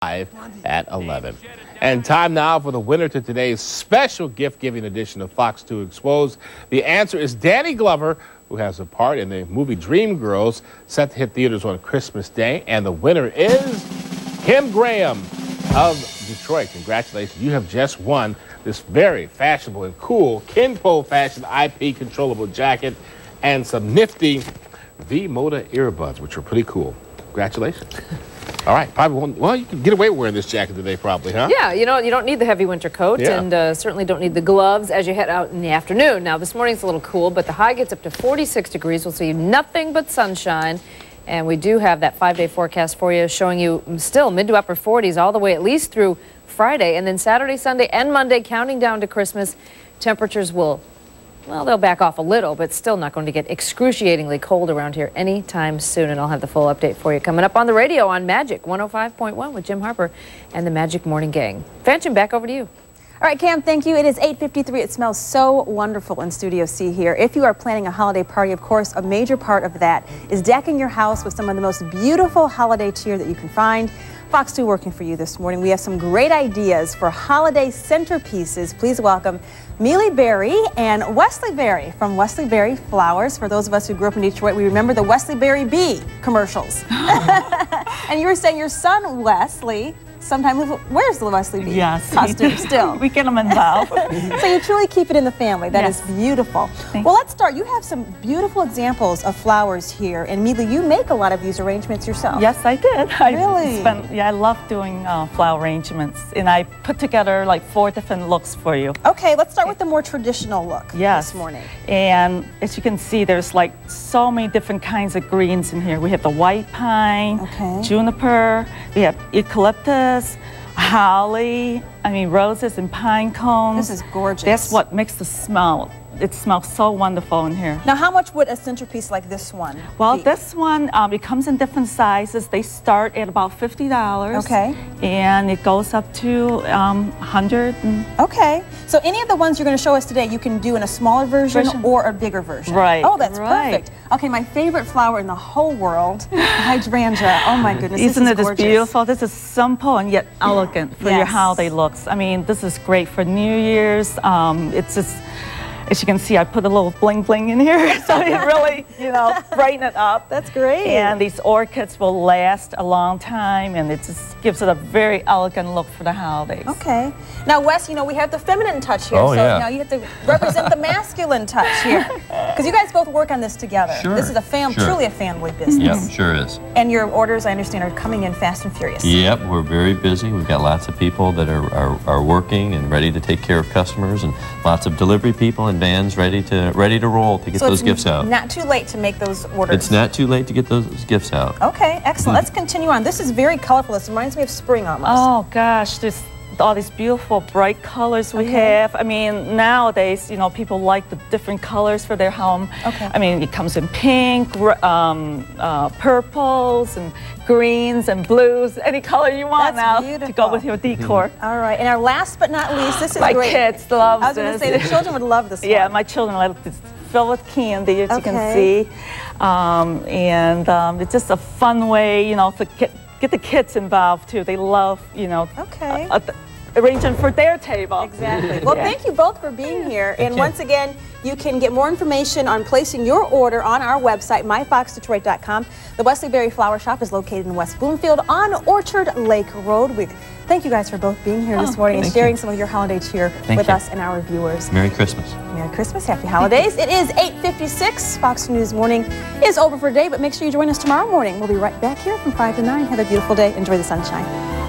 at 11. And time now for the winner to today's special gift-giving edition of Fox 2 Exposed. The answer is Danny Glover, who has a part in the movie Dreamgirls, set to hit theaters on Christmas Day. And the winner is Kim Graham of Detroit. Congratulations. You have just won this very fashionable and cool Kenpo Fashion IP controllable jacket and some nifty V-Moda earbuds, which are pretty cool. Congratulations. All right, probably won't, well, you can get away wearing this jacket today, probably, huh? Yeah, you know, you don't need the heavy winter coat, and certainly don't need the gloves as you head out in the afternoon. Now, this morning's a little cool, but the high gets up to 46 degrees. We'll see nothing but sunshine, and we do have that 5-day forecast for you, showing you still mid to upper 40s all the way at least through Friday, and then Saturday, Sunday, and Monday, counting down to Christmas. Temperatures will, well, they'll back off a little, but still not going to get excruciatingly cold around here anytime soon. And I'll have the full update for you coming up on the radio on Magic 105.1 with Jim Harper and the Magic Morning Gang. Fanchon, back over to you. All right, Cam, thank you. It is 8:53. It smells so wonderful in Studio C here. If you are planning a holiday party, of course, a major part of that is decking your house with some of the most beautiful holiday cheer that you can find. Fox 2 working for you this morning. We have some great ideas for holiday centerpieces. Please welcome Mealy Berry and Wesley Berry from Wesley Berry Flowers. For those of us who grew up in Detroit, we remember the Wesley Berry Bee commercials. And you were saying your son, Wesley, sometimes wears the Wesley Bee costume still. We get them involved. So you truly keep it in the family. That is beautiful. Well, let's start. You have some beautiful examples of flowers here. And Mealy, you make a lot of these arrangements yourself. Yes, I did. Really? I love doing flower arrangements. And I put together like 4 different looks for you. Okay, let's start with the more traditional look this morning. And as you can see, there's like so many different kinds of greens in here. We have the white pine, juniper, we have eucalyptus, holly, roses and pine cones. This is gorgeous. That's what makes the smell. It smells so wonderful in here. Now, how much would a centerpiece like this one Well, be? this one, it comes in different sizes. They start at about $50. Okay. And it goes up to $100. Okay. So any of the ones you're going to show us today, you can do in a smaller version or a bigger version. Right. Oh, that's perfect. Okay, my favorite flower in the whole world, hydrangea. Oh my goodness, Isn't this is it beautiful? This is simple and yet elegant for your holiday looks. This is great for New Year's. It's just, as you can see, I put a little bling bling in here, so it really, brighten it up. That's great. And these orchids will last a long time, and it just gives it a very elegant look for the holidays. Okay. Now, Wes, we have the feminine touch here, so now you have to represent the masculine touch here, because you guys both work on this together. Sure. This is a truly a family business. Yep, sure is. And your orders, I understand, are coming in fast and furious. Yep, we're very busy. We've got lots of people that are working and ready to take care of customers, and lots of delivery people and vans ready to roll to get those gifts out. Not too late to make those orders. It's not too late to get those gifts out. Okay, excellent. Let's continue on. This is very colorful. This reminds me of spring almost. Oh gosh, there's all these beautiful bright colors we have. Nowadays, people like the different colors for their home. It comes in pink, purples, and greens and blues, any color you want to go with your decor. All right, and our last but not least, this is my great. Kids love this. I was going to say the children would love this one. Yeah, my children love this. Filled with candy, as you can see, it's just a fun way, to get the kids involved too. They love, arranging for their table. Exactly. Well, thank you both for being here. And once again, you can get more information on placing your order on our website, myfoxdetroit.com. The Wesley Berry Flower Shop is located in West Bloomfield on Orchard Lake Road. Thank you guys for both being here this morning and sharing some of your holiday cheer with us and our viewers. Merry Christmas. Merry Christmas. Happy holidays. It is 8:56. Fox News Morning is over for today, but make sure you join us tomorrow morning. We'll be right back here from 5 to 9. Have a beautiful day. Enjoy the sunshine.